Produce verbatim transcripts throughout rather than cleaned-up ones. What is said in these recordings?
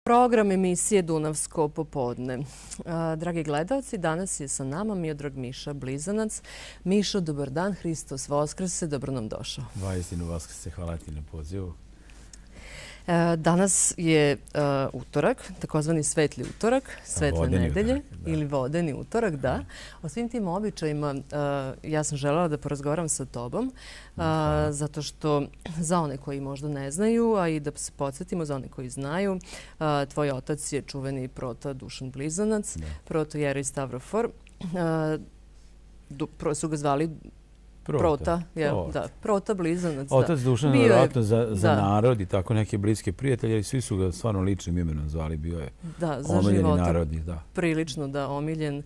Program emisije Dunavsko popodne. Dragi gledalci, danas je sa nama Miodrag Miša Blizanac. Mišo, dobar dan, Hristos Voskrese, dobro nam došao. Vaistinu Voskrese, hvala ti na pozivu. Danas je utorak, takozvani svetli utorak, svetle nedelje ili vodeni utorak, da. O svim tim običajima ja sam želela da porazgovaram sa tobom, zato što za one koji možda ne znaju, a i da se podsjetimo za one koji znaju, tvoj otac je čuveni prota Dušan Blizanac, protojerej Stavrofor. Su ga zvali Prota, da, Prota Blizanac. Otac Dušan je vjerojatno za narod i tako neke bliske prijatelje i svi su ga stvarno ličnim imenom zvali. Bio je omiljeni narodni. Prilično, da, omiljen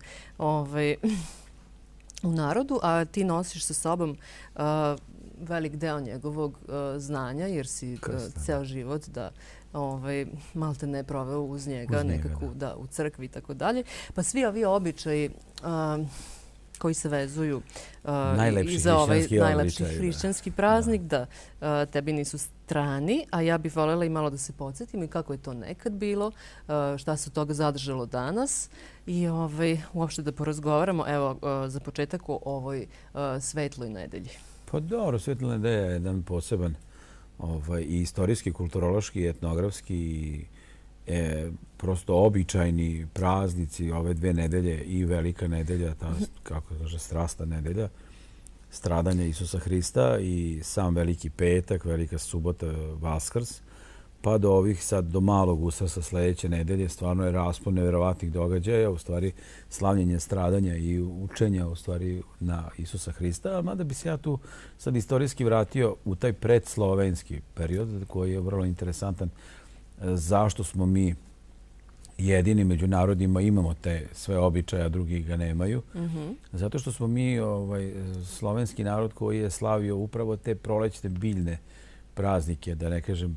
u narodu, a ti nosiš sa sobom velik deo njegovog znanja, jer si ceo život da malte ne proveo uz njega nekako u crkvi i tako dalje. Pa svi ovi običaji koji se vezuju i za ovaj najlepši hrišćanski praznik, da tebi nisu strani, a ja bih voljela i malo da se podsjetim i kako je to nekad bilo, šta se od toga zadržalo danas i uopšte da porazgovaramo, evo, za početak o ovoj svetloj nedelji. Pa dobro, svetla nedelja je jedan poseban i istorijski, kulturološki, etnografski i prosto običajni praznici ove dve nedelje i Velika nedelja, ta, kako kaže, strasta nedelja, stradanja Isusa Hrista i sam Veliki petak, Velika subota, Vaskrs, pa do ovih sad, do malog Uskrsa sljedeće nedelje, stvarno je raspon nevjerovatnih događaja, u stvari slavljenje stradanja i učenja u stvari na Isusa Hrista, mada bi se ja tu sad istorijski vratio u taj predslovenski period koji je vrlo interesantan. Zašto smo mi jedini među narodima, imamo te sve običaje, a drugi ga nemaju. Zato što smo mi slovenski narod koji je slavio upravo te prolećne biljne praznike, da ne kažem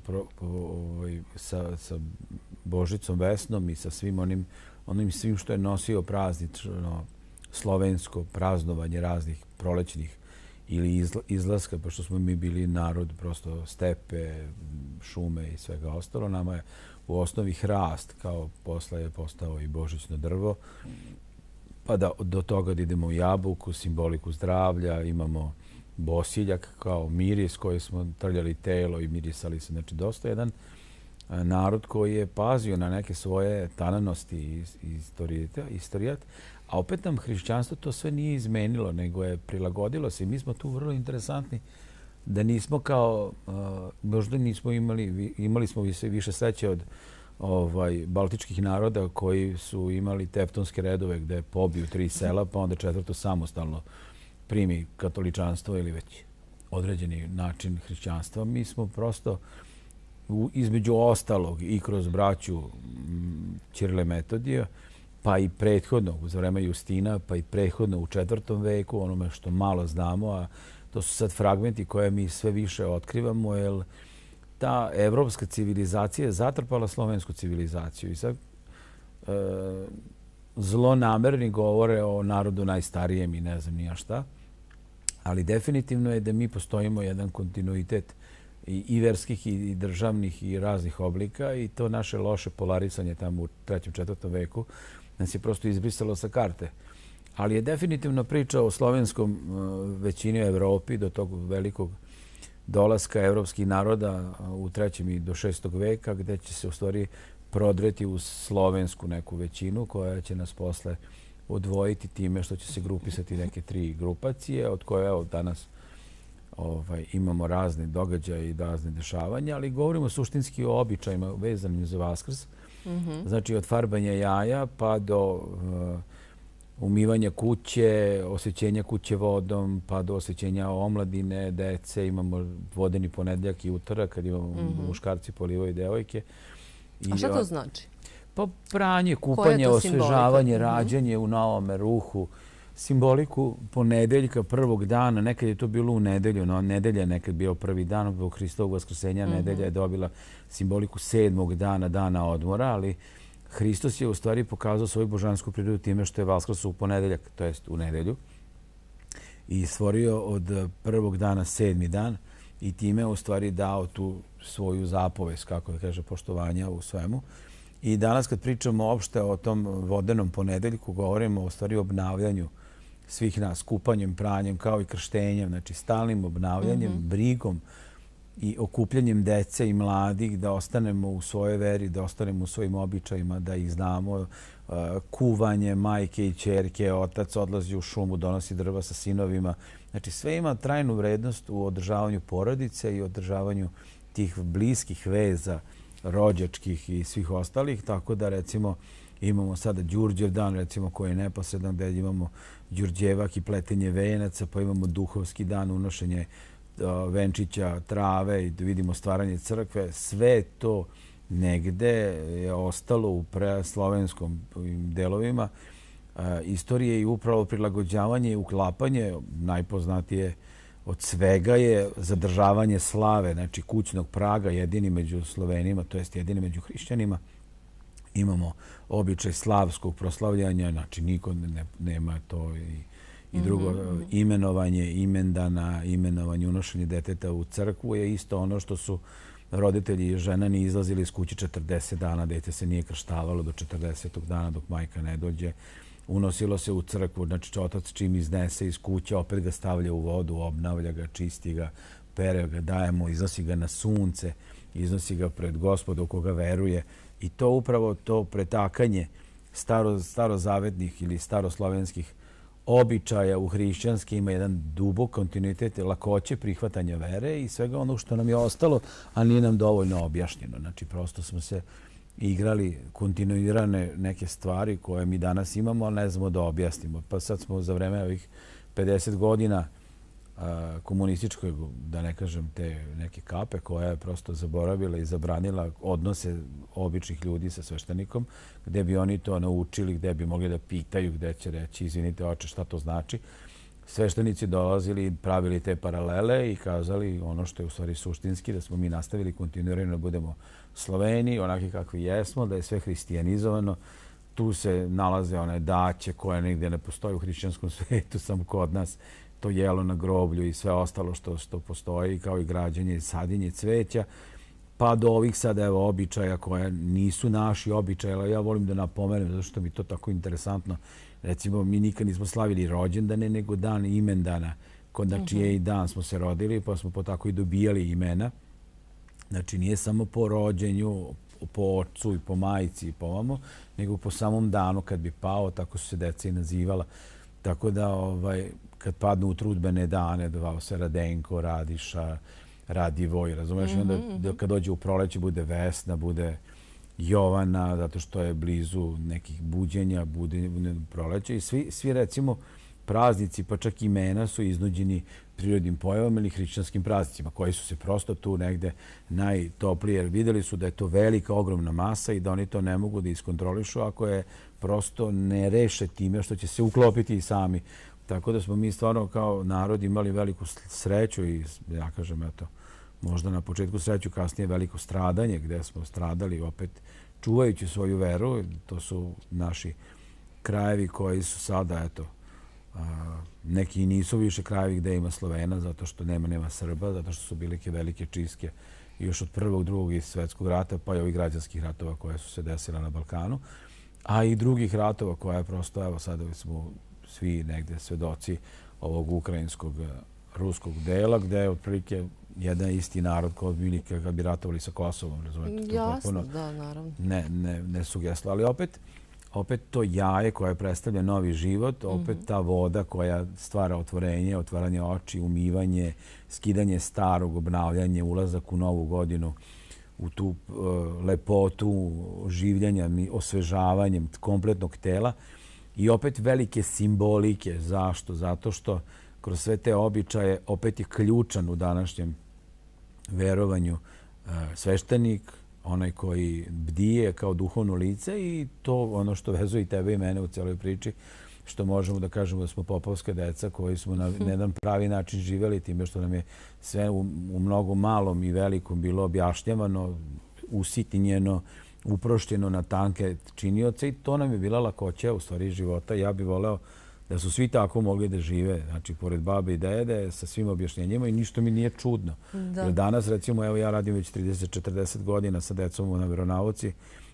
sa Božicom Vesnom i sa svim onim svim što je nosio praznično slovensko praznovanje raznih prolećnih ili izlaska, pošto smo mi bili narod prosto stepe, šume i svega ostalo. Nama je u osnovi hrast, kao posle je postao i božićno drvo, pa da do toga da idemo u jabuku, simboliku zdravlja, imamo bosiljak kao miris koji smo trljali telo i mirisali se. Znači, dosta jedan narod koji je pazio na neke svoje tananosti i istorijat, a opet nam hrišćanstvo to sve nije izmenilo, nego je prilagodilo se. I mi smo tu vrlo interesantni da nismo kao, možda nismo imali, imali smo više sreće od baltičkih naroda koji su imali teftonske redove gde pobiju tri sela, pa onda četvrto samostalno primi katoličanstvo ili već određeni način hrišćanstva. Mi smo prosto između ostalog i kroz braću Ćirila i Metodija, pa i prethodno, uz vreme Justina, pa i prethodno u četvrtom veku, onome što malo znamo, a to su sad fragmenti koje mi sve više otkrivamo, jer ta evropska civilizacija je zatrpala slovensku civilizaciju. I sad zlonamerni govore o narodu najstarijem i ne znam nija šta, ali definitivno je da mi postojimo jedan kontinuitet i verskih i državnih i raznih oblika i to naše loše polarisanje tamo u trećem, četvrtom veku nas je prosto izbrisalo sa karte. Ali je definitivno priča o slovenskom većini u Evropi do tog velikog dolaska evropskih naroda u trećem i do šestog veka, gde će se u stvari prodreti u slovensku neku većinu koja će nas posle odvojiti time što će se grupisati neke tri grupacije, od koje evo danas imamo razne događaje i razne dešavanja, ali govorimo suštinski o običajima vezanim za Vaskrs. Znači od farbanja jaja pa do umivanja kuće, osvećenja kuće vodom, pa do osvećenja omladine, dece, imamo vodeni ponedeljak i utorak kad imamo muškarci polivaju devojke. A šta to znači? Pa pranje, kupanje, osvežavanje, rađanje u novome ruhu, simboliku ponedeljka prvog dana, nekad je to bilo u nedelju, no nedelja je nekad bio prvi dan, zbog Hristovog vaskrsenja nedelja je dobila simboliku sedmog dana, dana odmora, ali Hristos je u stvari pokazao svoju božansku prirodu time što je Vaskrs u ponedeljak, to jest u nedelju, i stvorio od prvog dana sedmi dan i time u stvari dao tu svoju zapovest, kako da kaže, poštovanja u svemu. I danas kad pričamo opšte o tom vodenom ponedeljku, govorimo o stvari obnavljanju svih nas, kupanjem, pranjem, kao i krštenjem, znači stalnim obnavljanjem, mm-hmm. brigom i okupljanjem dece i mladih da ostanemo u svojoj veri, da ostanemo u svojim običajima, da ih znamo, kuvanje, majke i ćerke, otac odlazi u šumu, donosi drva sa sinovima. Znači sve ima trajnu vrednost u održavanju porodice i održavanju tih bliskih veza, rođačkih i svih ostalih, tako da recimo imamo sada Đurđev dan, recimo koji je neposredan, gdje imamo Đurđevak i pletenje venaca, pa imamo duhovski dan, unošenje venčića, trave i vidimo stvaranje crkve. Sve to negde je ostalo u preslovenskom delovima istorije i upravo prilagođavanje i uklapanje, najpoznatije od svega je zadržavanje slave, znači kućnog praga, jedini među Slovenima, to jest jedini među hrišćanima. Imamo običaj slavskog proslavljanja, znači niko ne, nema to i, i drugo mm-hmm. imenovanje, imendana, imenovanje, unošenje deteta u crkvu je isto ono što su roditelji i žena ni izlazili iz kuće četrdeset dana, dete se nije krštavalo do četrdesetog dana dok majka ne dođe. Unosilo se u crkvu, znači otac čim iznese iz kuće, opet ga stavlja u vodu, obnavlja ga, čisti ga, pere ga, daje mu, iznosi ga na sunce, iznosi ga pred Gospoda u koga veruje. I to upravo to pretakanje staro, starozavetnih ili staroslovenskih običaja u hrišćanski ima jedan dubok kontinuitet lakoće prihvatanja vere i svega onog što nam je ostalo, a nije nam dovoljno objašnjeno. Znači, prosto smo se igrali kontinuirane neke stvari koje mi danas imamo, ali ne znamo da objasnimo. Pa sad smo za vreme ovih pedeset godina komunističkoj, da ne kažem te neke kape, koja je prosto zaboravila i zabranila odnose običnih ljudi sa sveštenikom, gde bi oni to naučili, gde bi mogli da pitaju, gde će reći, izvinite oče, šta to znači. Sveštenici dolazili i pravili te paralele i kazali ono što je u stvari suštinski, da smo mi nastavili kontinuirano da budemo Sloveni, onaki kakvi jesmo, da je sve hristijanizovano. Tu se nalaze one daće koje negdje ne postoje u hrišćanskom svijetu, samo kod nas, to jelo na groblju i sve ostalo što, što postoji, kao i građenje i sadjenje cveća, pa do ovih sada evo, običaja koje nisu naši običaji, ali ja volim da napomenem, zato što mi to tako interesantno. Recimo, mi nikad nismo slavili rođendane, nego dan imendana, kod na čije i dan smo se rodili, pa smo po tako i dobijali imena. Znači, nije samo po rođenju, po ocu i po majici i po ovamo, nego po samom danu kad bi pao, tako su se deca i nazivala. Tako da, ovaj, kad padnu u trudbene dane, dovao se Radenko, Radiša, Radivoj, razumiješ? Mm-hmm. I onda kad dođe u proleće bude Vesna, bude Jovana, zato što je blizu nekih buđenja, bude proleće. I svi, svi recimo, praznici, pa čak imena su iznuđeni prirodnim pojavama ili hrišćanskim praznicima, koji su se prosto tu negde najtoplije. Vidjeli su da je to velika, ogromna masa i da oni to ne mogu da iskontrolišu ako je prosto ne reše time što će se uklopiti i sami. Tako da smo mi stvarno kao narod imali veliku sreću i, ja kažem, eto, možda na početku sreću, kasnije veliko stradanje, gdje smo stradali opet čuvajući svoju veru. To su naši krajevi koji su sada, eto, a, neki nisu više krajevi gdje ima Slovena, zato što nema, nema Srba, zato što su bile velike čistke još od prvog, drugog i svjetskog rata, pa i ovih građanskih ratova koje su se desile na Balkanu, a i drugih ratova koje je prosto, evo sada smo svi negdje svedoci ovog ukrajinskog, ruskog dela, gdje je otprilike jedan isti narod kod Minika kad bi ratovali sa Kosovom. Razumijete? Jasno, da, naravno. Ne, ne, ne sugeslo, ali opet, opet to jaje koje predstavlja novi život, opet ta voda koja stvara otvorenje, otvaranje oči, umivanje, skidanje starog, obnavljanje, ulazak u novu godinu, u tu uh, lepotu življenja, osvežavanjem kompletnog tela. I opet velike simbolike. Zašto? Zato što kroz sve te običaje opet je ključan u današnjem verovanju sveštenik, onaj koji bdije kao duhovno lice i to ono što vezuje i tebe i mene u celoj priči, što možemo da kažemo da smo popovska deca koji smo na jedan pravi način živjeli time što nam je sve u, u mnogo malom i velikom bilo objašnjavano, usitnjeno, uprošteno na tanke činioce i to nam je bila lakoća u stvari života. Ja bih voleo da su svi tako mogli da žive, znači pored babe i dede, sa svim objašnjenjima i ništa mi nije čudno. Da. Jer danas, recimo, evo ja radim već trideset četrdeset godina sa decom na veronauci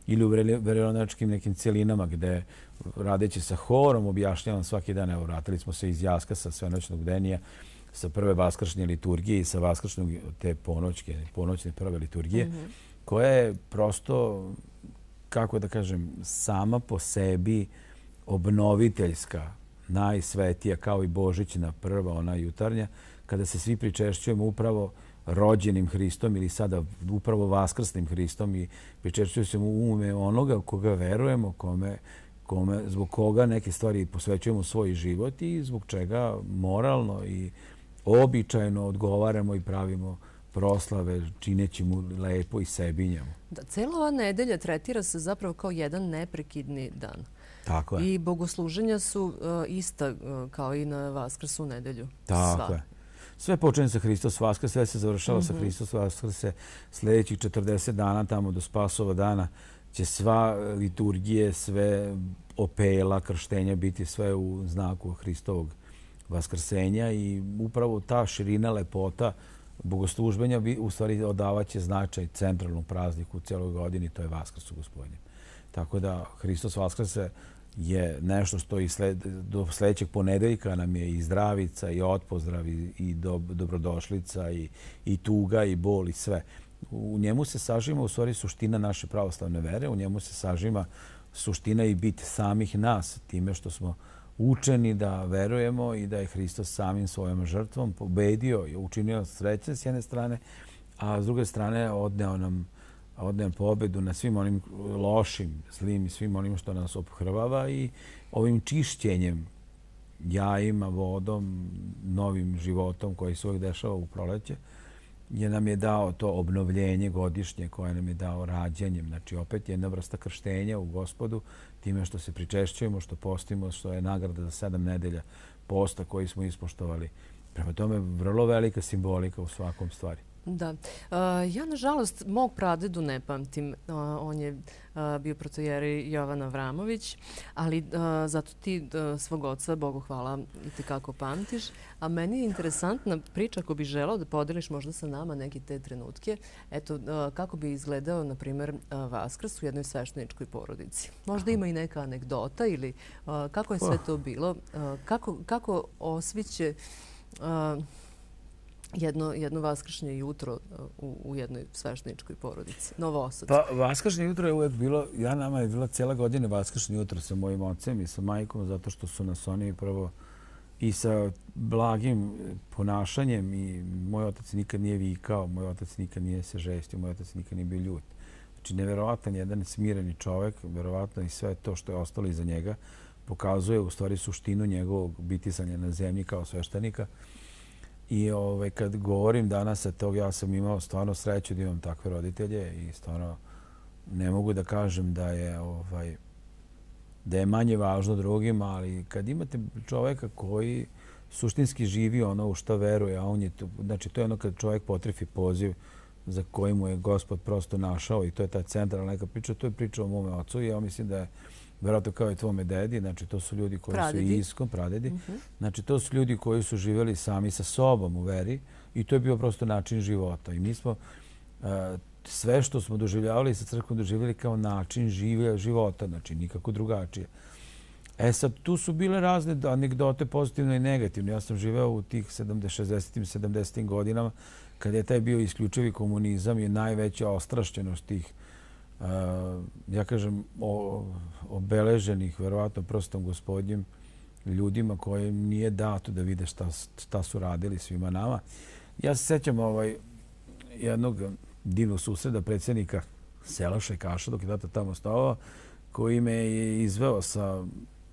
ili u verionačkim nekim cijelinama gde radeći sa horom objašnjavam svaki dan. Evo, vratili smo se iz Jaskasa, svenoćnog bdenija, sa prve vaskršnje liturgije i sa vaskršnog te ponoćke, ponoćne prve liturgije, mm-hmm. koja je prosto, kako da kažem, sama po sebi obnoviteljska, najsvetija, kao i Božićna prva, ona jutarnja, kada se svi pričešćujemo upravo rođenim Hristom ili sada upravo vaskrsnim Hristom i pričešćujemo se u ume onoga u koga verujemo, kome, kome, zbog koga neke stvari posvećujemo svoj život i zbog čega moralno i običajno odgovaramo i pravimo proslave, čineći mu lepo i sebi njemu. Da, cijela ova nedelja tretira se zapravo kao jedan neprekidni dan. Tako je. I bogosluženja su uh, ista uh, kao i na Vaskrsu nedelju. Tako Sva. je. Sve počinje sa Hristos Vaskrs, sve se završava mm-hmm. sa Hristos Vaskrse. Sljedećih četrdeset dana, tamo do Spasova dana, će sva liturgije, sve opela, krštenja biti sve u znaku Hristovog vaskrsenja i upravo ta širina, lepota bogoslužbenja bi u stvari odavaće značaj centralnom prazniku u cijeloj godini, to je Vaskrsu Gospodnjem. Tako da Hristos Vaskrse je nešto što i sled, do sljedećeg ponedeljka nam je i zdravica i otpozdrav i, i do, dobrodošlica i, i tuga i bol i sve. U njemu se sažima u stvari suština naše pravoslavne vere, u njemu se sažima suština i bit samih nas, time što smo učeni da verujemo i da je Hristos samim svojom žrtvom pobedio i učinio sreće s jedne strane, a s druge strane odneo nam odneo pobedu na svim onim lošim, zlim i svim onim što nas ophrvava i ovim čišćenjem jajima, vodom, novim životom koji se uvijek dešava u proleće, je nam je dao to obnovljenje godišnje koje nam je dao rađanjem. Znači, opet jedna vrsta krštenja u Gospodu, time što se pričešćujemo, što postimo, što je nagrada za sedam nedelja posta koji smo ispoštovali. Prema tome, vrlo velika simbolika u svakom stvari. Da. Ja, nažalost, mog pradedu ne pamtim. On je bio protojeri Jovan Avramović, ali zato ti svog oca, Bogu hvala, i tekako pamtiš. A meni je interesantna priča, ako bi želao da podeliš možda sa nama neke te trenutke. Eto, kako bi izgledao, na primjer, Vaskrs u jednoj svešteničkoj porodici. Možda ima i neka anegdota ili kako je sve to bilo. Kako, kako osviće Jedno, jedno vaskršnje jutro u, u jednoj svešteničkoj porodici, Novosadskoj. Pa, vaskršnje jutro je uvijek bilo, ja nama je bila cijela godina vaskršnje jutro sa mojim ocem i sa majkom, zato što su nas oni prvo i sa blagim ponašanjem i moj otac nikad nije vikao, moj otac nikad nije se žestio, moj otac nikad nije bio ljut. Znači, nevjerovatan jedan smireni čovjek, vjerovatno i sve to što je ostalo iza njega, pokazuje u stvari suštinu njegovog bitisanja na zemlji kao sveštenika. I ovaj, kad govorim danas sa tog, ja sam imao stvarno sreću da imam takve roditelje i stvarno ne mogu da kažem da je, ovaj, da je manje važno drugima, ali kad imate čovjeka koji suštinski živi ono u što veruje, a on je, znači to je ono kad čovjek potrefi poziv za koji mu je Gospod prosto našao i to je ta centralna neka priča, to je priča o mome ocu i ja mislim da je vjerojatno kao i tvome dedi, znači to su ljudi koji pradedi. su iskom, pradedi. Mm-hmm. Znači to su ljudi koji su živjeli sami sa sobom u veri i to je bio prosto način života. I mi smo uh, sve što smo doživljavali sa crkvom doživjeli kao način življa života, znači nikako drugačije. E sad, tu su bile razne anegdote pozitivne i negativne. Ja sam živeo u tih šezdesetim, sedamdesetim godinama kada je taj bio isključivi komunizam i najveća ostrašćenost tih Uh, ja kažem, o, obeleženih, verovatno prostom Gospodnjim ljudima koje nije dato da vide šta, šta su radili svima nama. Ja se sjećam ovaj, jednog divnog susreda predsjednika sela Šajkaša, dok je tata tamo stavao, koji me je izveo sa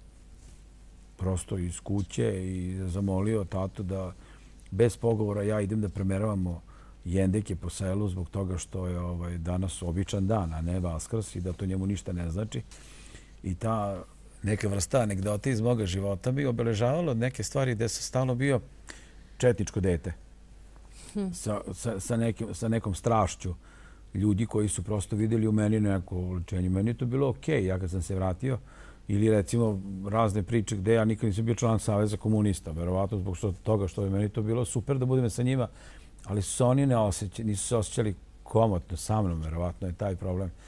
prosto iz kuće i zamolio tatu da bez pogovora ja idem da premeravamo jendike po selu zbog toga što je ovaj, danas običan dan, a ne Vaskrs i da to njemu ništa ne znači. I ta neka vrsta anegdota iz moga života bi obeležavala neke stvari gde sam stalno bio četničko dete. Hm. Sa, sa, sa, nekim, sa nekom strašću ljudi koji su prosto vidjeli u meni neko uličenje. Meni je to bilo okej, ja kad sam se vratio. Ili recimo razne priče gde ja nikad nisam bio član Saveza komunista. Verovatno zbog toga što je meni to bilo super da budem sa njima. Ali su se oni ne osjećali, nisu se osjećali komotno sa mnom, verovatno je taj problem.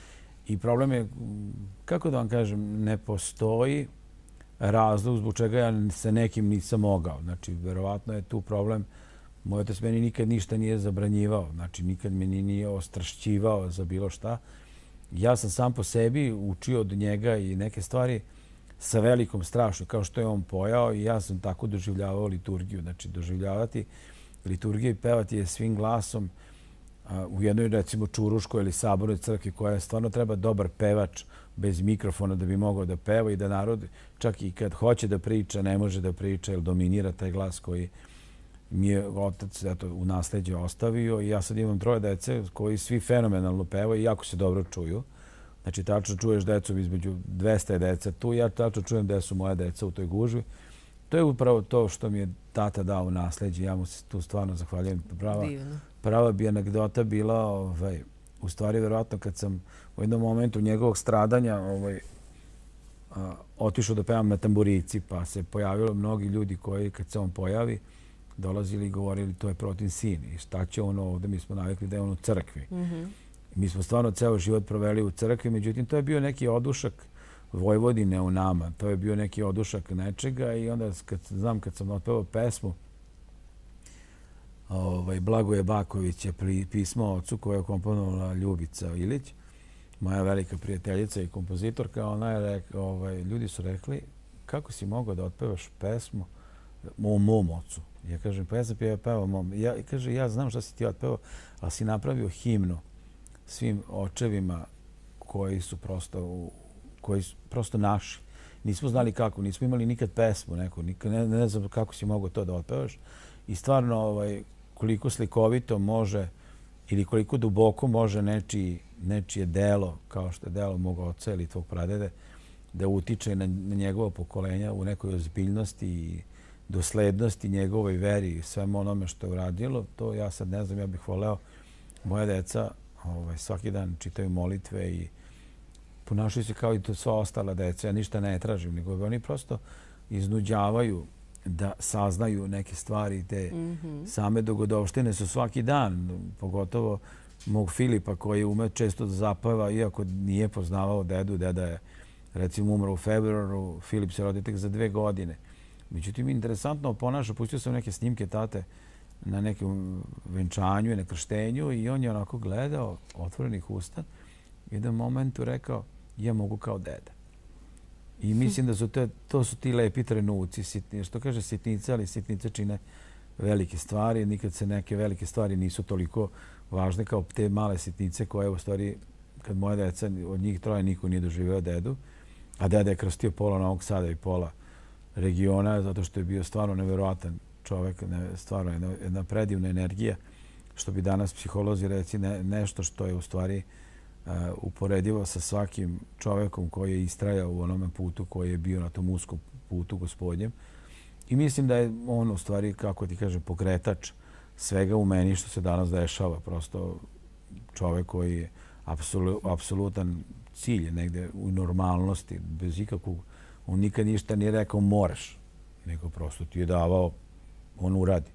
I problem je, kako da vam kažem, ne postoji razlog zbog čega ja sa nekim nisam mogao. Znači, verovatno je tu problem. Moj otac meni nikad ništa nije zabranjivao. Znači, nikad me nije ostrašćivao za bilo šta. Ja sam sam po sebi učio od njega i neke stvari sa velikom strašću, kao što je on pojao, i ja sam tako doživljavao liturgiju. Znači, doživljavati liturgiju i pevati je svim glasom u jednoj, recimo, čuruškoj ili sabornoj crkvi, koja stvarno treba dobar pevač bez mikrofona da bi mogao da peva i da narod, čak i kad hoće da priča, ne može da priča jer dominira taj glas koji mi je otac eto, u nasleđe ostavio. I ja sad imam troje dece koji svi fenomenalno pevaju i jako se dobro čuju. Znači, tačno čuješ decu između dvesta deca tu, ja tačno čujem gde su moja deca u toj gužvi. To je upravo to što mi je tata dao u nasleđe. Ja mu se tu stvarno zahvaljujem. Prava, prava bi anegdota bila, ovaj, u stvari, verovatno, kad sam u jednom momentu njegovog stradanja ovaj, a, otišao da pevam na tamburici, pa se pojavilo mnogi ljudi koji, kad se on pojavi, dolazili i govorili to je Protin sin. I šta će ono ovdje? Mi smo navikli da je on u crkvi. Mm-hmm. Mi smo stvarno ceo život proveli u crkvi, međutim, to je bio neki odušak Vojvodine u nama. To je bio neki odušak nečega i onda kad, znam kad sam otpevao pesmu ovaj, Blagoje Baković je pismo ocu koje je komponovala Ljubica Ilić, moja velika prijateljica i kompozitorka. Ona je rekla, ovaj, ljudi su rekli kako si mogao da otpevaš pesmu o mom ocu. Ja kažem, pa ja sam pevao mom. Ja, kaže, ja znam šta si ti otpevao, ali si napravio himnu svim očevima koji su prosto, koji su prosto naši. Nismo znali kako, nismo imali nikad pesmu neku, nikad, ne, ne znam kako si mogao to da otpevaš. I stvarno, ovaj, koliko slikovito može ili koliko duboko može nečiji, nečije delo, kao što je delo mog oca ili tvog pradede, da utiče na, na njegovo pokolenja u nekoj ozbiljnosti i doslednosti njegovoj veri i svemu onome što je uradilo. To ja sad ne znam, ja bih voleo. Moja deca ovaj, svaki dan čitaju molitve i ponašaju se kao i to sva ostala deca. Ja ništa ne tražim, nego oni prosto iznuđavaju da saznaju neke stvari. Te mm-hmm. same dogodovštine su svaki dan, pogotovo mog Filipa koji ume često da zapeva, iako nije poznavao dedu. Deda je, recimo, umro u februaru, Filip se rodi tek za dve godine. Međutim, interesantno ponaša, pustio sam neke snimke tate na nekom venčanju i na krštenju i on je onako gledao otvorenih usta i u jednom momentu rekao, ja mogu kao deda. I mislim da su te, to su ti lepi trenuci, sitni, što kaže sitnice, ali sitnice čine velike stvari. Nikad se neke velike stvari nisu toliko važne kao te male sitnice koje u stvari, kad moja deca, od njih troje niko nije doživio dedu, a deda je krstio pola Novog Sada i pola regiona, zato što je bio stvarno neverovatan čovjek, ne, stvarno jedna, jedna predivna energija, što bi danas psiholozi reci ne, nešto što je u stvari uh, uporedivo sa svakim čovjekom koji je istrajao u onome putu koji je bio na tom uskom putu gospodnjem. I mislim da je on u stvari, kako ti kažem, pokretač svega u meni što se danas dešava. Prosto čovjek koji je apsolu, apsolutan cilj negde u normalnosti, bez ikakvog. On nikad ništa nije rekao moraš, nego prosto ti je davao, on uradi.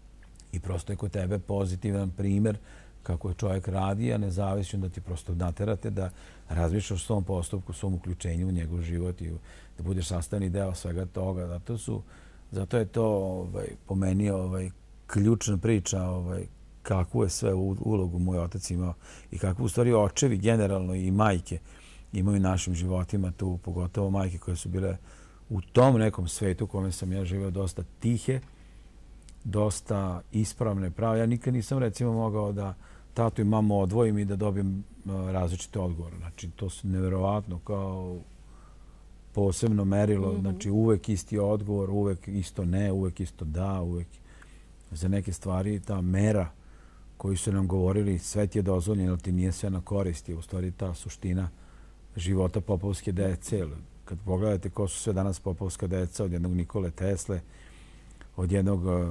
I prosto je kod tebe pozitivan primjer kako je čovjek radi, a ne zavisi da ti prosto naterate da razmišljaš o svom postupku, svom uključenju u njegov život i da budeš sastavni deo svega toga. Zato, su, zato je to ovaj, po meni ovaj, ključna priča ovaj, kakvu je sve ulogu moj otac imao i kakvu u stvari očevi generalno i majke imaju našim životima tu, pogotovo majke koje su bile u tom nekom svetu u kome sam ja živio dosta tihe, dosta ispravne, prave. Ja nikad nisam recimo mogao da tatu i mamu odvojim i da dobijem različite odgovore. Znači, to su neverovatno kao posebno merilo. Mm-hmm. Znači, uvek isti odgovor, uvek isto ne, uvek isto da, uvek za neke stvari ta mera koju su nam govorili sve ti je dozvoljeno, ali ti nije sve na korist. Je u stvari ta suština života popovske dece. Kad pogledate ko su sve danas popovska deca, od jednog Nikole Tesle, od jednog uh,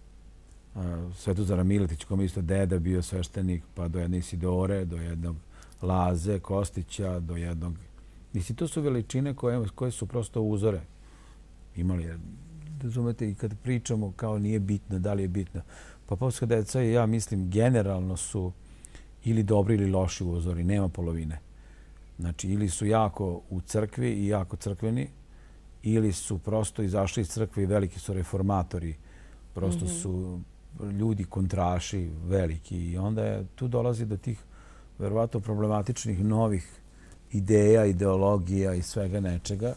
uh, Svetozara Miletića, kome isto deda bio sveštenik, pa do jedne Isidore, do jednog Laze Kostića, do jednog... Mislim, to su veličine koje, koje su prosto uzore imali. Razumete, i kad pričamo kao nije bitno, da li je bitno. Popovska deca, ja mislim, generalno su ili dobri ili loši uzori, nema polovine. Znači, ili su jako u crkvi i jako crkveni, ili su prosto izašli iz crkve i veliki su reformatori. Prosto su ljudi kontraši veliki i onda je, tu dolazi do tih verovatno problematičnih novih ideja, ideologija i svega nečega.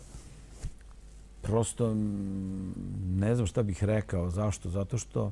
Prosto ne znam šta bih rekao. Zašto? Zato što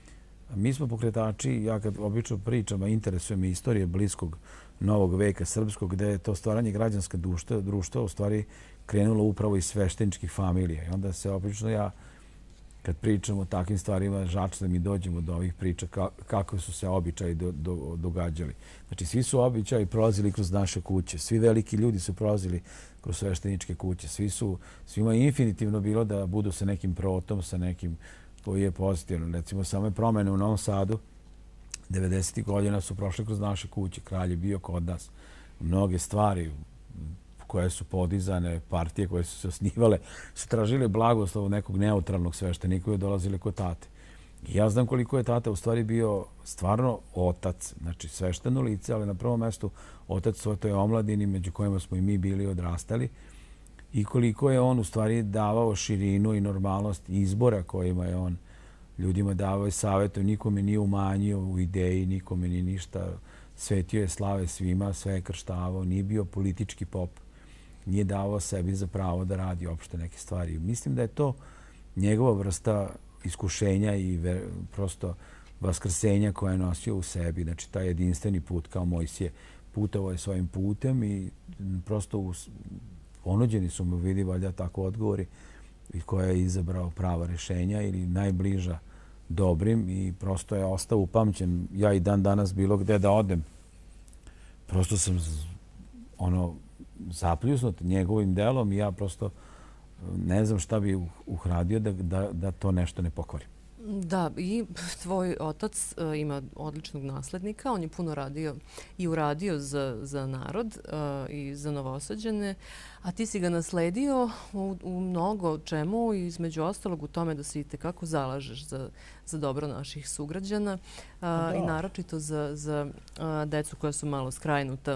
mi smo pokretači, ja kad obično pričam, a interesuje me istorije bliskog novog veka srpskog, gde je to stvaranje građanske društva u stvari krenulo upravo iz svešteničkih familija. I onda se obično ja, kad pričam o takvim stvarima, žač da mi dođemo do ovih priča kako su se običaji događali. Znači, svi su običaji prolazili kroz naše kuće. Svi veliki ljudi su prolazili kroz svešteničke kuće. Svi su, svima je infinitivno bilo da budu sa nekim protom, sa nekim koji je pozitivno. Recimo, same promene u Novom Sadu devedesetih godina su prošle kroz naše kuće. Kralj je bio kod nas. Mnoge stvari koje su podizane, partije koje su se osnivale, su tražile blagoslovu nekog neutralnog sveštenika koji je dolazili kod tate. I ja znam koliko je tata u stvari bio stvarno otac, znači svešteno lice, ali na prvom mjestu otac u toj omladini među kojima smo i mi bili odrastali i koliko je on u stvari davao širinu i normalnost izbora kojima je on ljudima davao i savjetu. Nikome nije umanjio u ideji, nikome nije ništa. Svetio je slave svima, sve je krštavao, nije bio politički pop, nije davao sebi za pravo da radi opšte neke stvari. Mislim da je to njegova vrsta iskušenja i prosto vaskrsenja koja je nosio u sebi. Znači, taj jedinstveni put kao Mojsije putovao je svojim putem i prosto ponuđeni su mu, vidi, valjda tako odgovori i koja je izabrao prava rešenja ili najbliža dobrim i prosto je ostao upamćen. Ja i dan danas bilo gde da odem, prosto sam ono zapljusnut njegovim delom i ja prosto ne znam šta bi uhradio da, da, da to nešto ne pokvari. Da, i tvoj otac uh, ima odličnog naslednika. On je puno radio i uradio za, za narod uh, i za Novosađane, a ti si ga nasledio u, u mnogo čemu i između ostalog u tome da se i tekako zalažeš za, za dobro naših sugrađana uh, i naročito za, za uh, decu koja su malo skrajnuta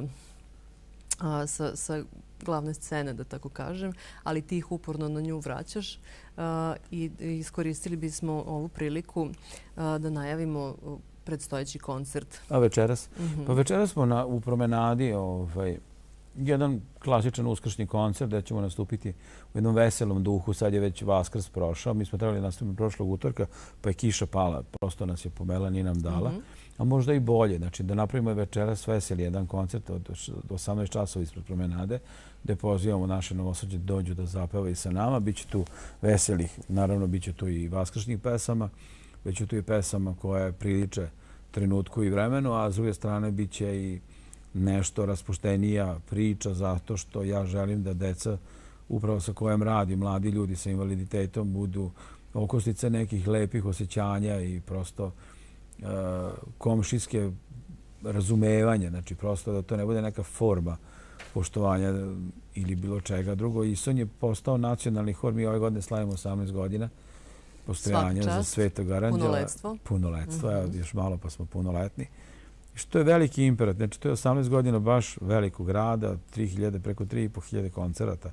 uh, sa, sa glavne scene, da tako kažem, ali ti ih uporno na nju vraćaš uh, i iskoristili bismo ovu priliku uh, da najavimo predstojeći koncert. A večeras? Mm-hmm. Pa večeras smo na, u promenadi ovaj, jedan klasičan uskršnji koncert gdje ćemo nastupiti u jednom veselom duhu. Sad je već Vaskrs prošao. Mi smo trebali nastupiti prošlog utorka, pa je kiša pala. Prosto nas je pomela, nije nam dala. Mm-hmm. A možda i bolje. Znači, da napravimo večeras veseli jedan koncert od osamnaest časova ispred promenade, gdje pozivamo naše Novosađe dođu da zapevaju sa nama. Biće tu veselih, naravno, biće tu i vaskršnjih pesama, biće tu i pesama koje priliče trenutku i vremenu, a s druge strane biće i nešto raspuštenija priča zato što ja želim da deca, upravo sa kojom radi, mladi ljudi sa invaliditetom, budu okosnice nekih lepih osjećanja i prosto uh, komšijske razumevanja. Znači, prosto da to ne bude neka forma poštovanja ili bilo čega drugo. Ison je postao nacionalni hor. Mi ove godine slavimo osamnaest godina postojanja za Svetog Aranđela. Punoletstvo. Punoletstvo. Mm-hmm. Evo, još malo pa smo punoletni. Što je veliki imperativ. Znači, to je osamnaest godina baš velikog rada, tri hiljade, preko tri i po hiljade koncerata.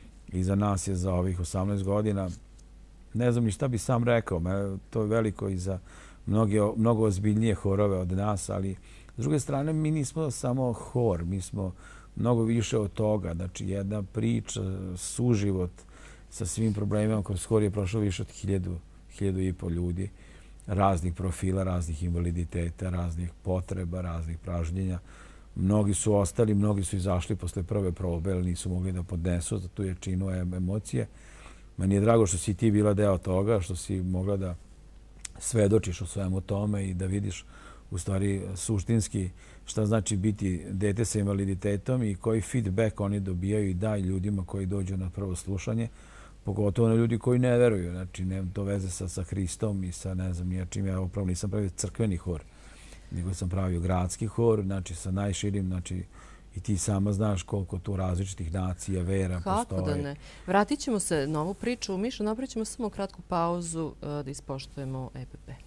I za nas je za ovih osamnaest godina, ne znam ni šta bi sam rekao, to je veliko i za mnogi, mnogo ozbiljnije horove od nas, ali s druge strane mi nismo samo hor, mi smo mnogo više od toga. Znači, jedna priča, suživot sa svim problemima, kroz hor je prošlo više od hiljadu, hiljadu i po ljudi, raznih profila, raznih invaliditeta, raznih potreba, raznih pražnjenja. Mnogi su ostali, mnogi su izašli posle prve probe, ali nisu mogli da podnesu za tu jačinu emocije. Meni je drago što si ti bila deo toga, što si mogla da svedočiš o svemu tome i da vidiš u stvari suštinski šta znači biti dete sa invaliditetom i koji feedback oni dobijaju i daju ljudima koji dođu na prvo slušanje, pogotovo na ljudi koji ne veruju. Znači, nemam to veze sa, sa Hristom i sa ne znam nija čim. Ja upravo nisam pravio crkveni hor, nego sam pravio gradski hor, znači sa najširim, znači i ti sama znaš koliko tu različitih nacija, vera Kako postoji. Kako da ne? Vratit ćemo se na ovu priču. Mišo, napravit ćemo samo kratku pauzu da ispoštujemo E P P.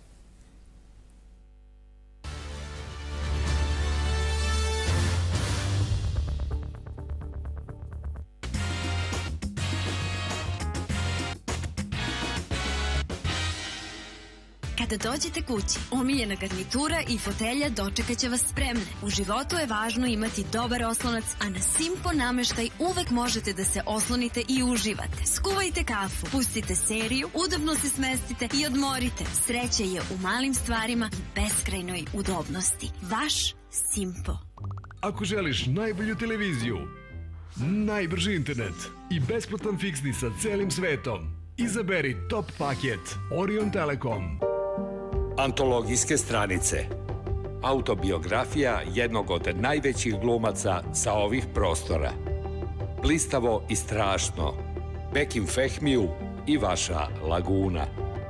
Kada dođete kući, omiljena garnitura i fotelja dočekaće vas spremne. U životu je važno imati dobar oslonac, a na Simpo nameštaj uvek možete da se oslonite i uživate. Skuvajte kafu, pustite seriju, udobno se smestite i odmorite. Sreća je u malim stvarima i beskrajnoj udobnosti. Vaš Simpo. Ako želiš najbolju televiziju, najbrži internet i besplatan fiksni sa celim svetom, izaberi top paket Orion Telekom. Antologijske stranice. Autobiografija jednog od najvećih glumaca sa ovih prostora. Blistavo i strašno. Bekim Fehmiju i vaša Laguna.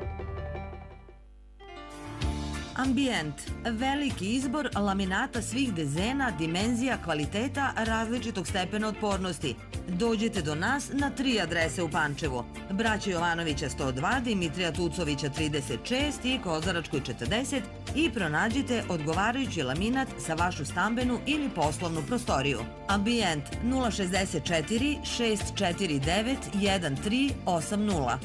Ambijent. Veliki izbor laminata svih dezena, dimenzija, kvaliteta, različitog stepena otpornosti. Dođite do nas na tri adrese u Pančevu. Braće Jovanovića sto dva, Dimitrija Tucovića trideset šest i Kozaračkoj četrdeset i pronađite odgovarajući laminat za vašu stambenu ili poslovnu prostoriju. Ambijent nula šezdeset četiri šest četiri devet jedan tri osam nula.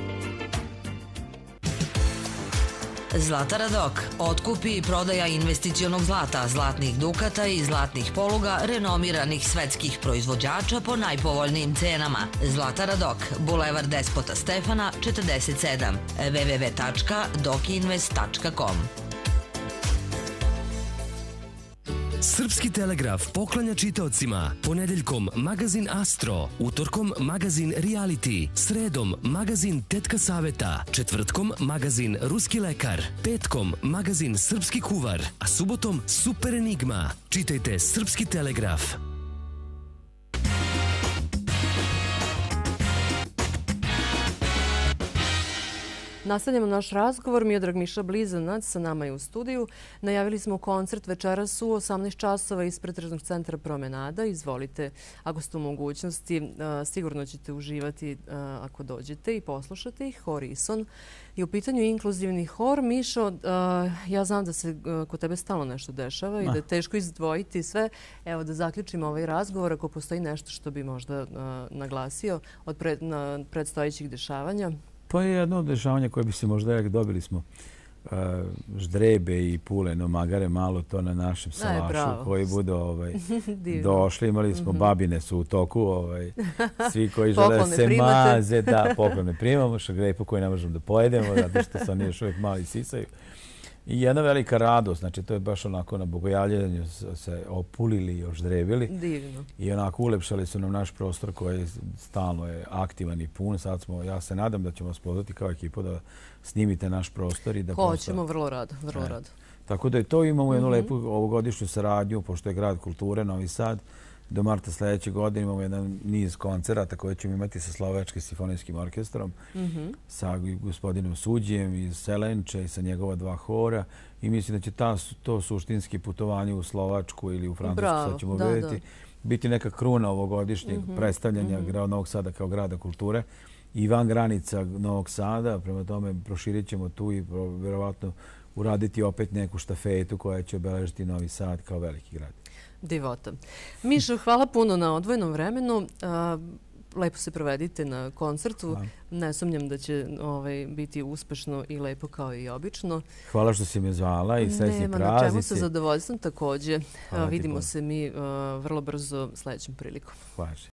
Zlatara Dok. Otkup i prodaja investicionog zlata, zlatnih dukata i zlatnih poluga renomiranih svetskih proizvođača po najpovoljnijim cenama. Zlatara Dok. Bulevar Despota Stefana četrdeset sedam. w w w tačka dokinvest tačka com. Srpski telegraf poklanja čitaocima ponedeljkom magazin Astro, utorkom magazin Reality, sredom magazin Tetka saveta, četvrtkom magazin Ruski lekar, petkom magazin Srpski kuvar, a subotom Super Enigma. Čitajte Srpski telegraf. Nastavljamo naš razgovor. Miodrag Miša Blizanac sa nama je u studiju. Najavili smo koncert večeras u osamnaest časova ispred Tržnog centra Promenada. Izvolite, ako ste u mogućnosti, sigurno ćete uživati ako dođete i poslušate ih. Hor Ison je u pitanju inkluzivni hor. Mišo, ja znam da se kod tebe stalno nešto dešava i da je teško izdvojiti sve. Evo da zaključimo ovaj razgovor ako postoji nešto što bi možda naglasio od predstojećih dešavanja. To je jedno od dešavanja koje bi se možda rekli. Dobili smo uh, ždrebe i pule, no magare malo to na našem salašu koji budu ovaj, došli. Imali smo babine su u toku. Ovaj, svi koji žele da se maze. Da, poklone primamo. Šagrepu koji ne možemo da pojedemo zato što su oni još uvijek mali sisaju. I jedna velika radost, znači to je baš onako na bogojavljanju se opulili i oždrebili. Divno. I onako ulepšali su nam naš prostor koji stalno je aktivan i pun. Sad smo, ja se nadam da ćemo vas pozvati kao ekipu da snimite naš prostor i da hoćemo vrlo rado, vrlo rado. Tako da i to imamo jednu lepu ovogodišnju saradnju, pošto je grad kulture Novi Sad. Do marta sljedeće godine imamo jedan niz koncerata koje ćemo imati sa Slovačkim simfonijskim orkestrom, sa gospodinom Suđijem iz Selenče i sa njegova dva hora. I mislim da će ta, to suštinski putovanje u Slovačku ili u Francusku, sad ćemo vidjeti, biti neka kruna ovogodišnjeg predstavljanja grada Novog Sada kao grada kulture i van granica Novog Sada. Prema tome proširit ćemo tu i vjerovatno uraditi opet neku štafetu koja će obeležiti Novi Sad kao veliki grad. Divota. Mišo, hvala puno na odvojenom vremenu. Lepo se provedite na koncertu. Ne sumnjam da će biti uspešno i lepo kao i obično. Hvala što si me zvala i srećni praznici. Nema na čemu, sa zadovoljstvom također. Vidimo se mi vrlo brzo sljedećom prilikom. Hvala.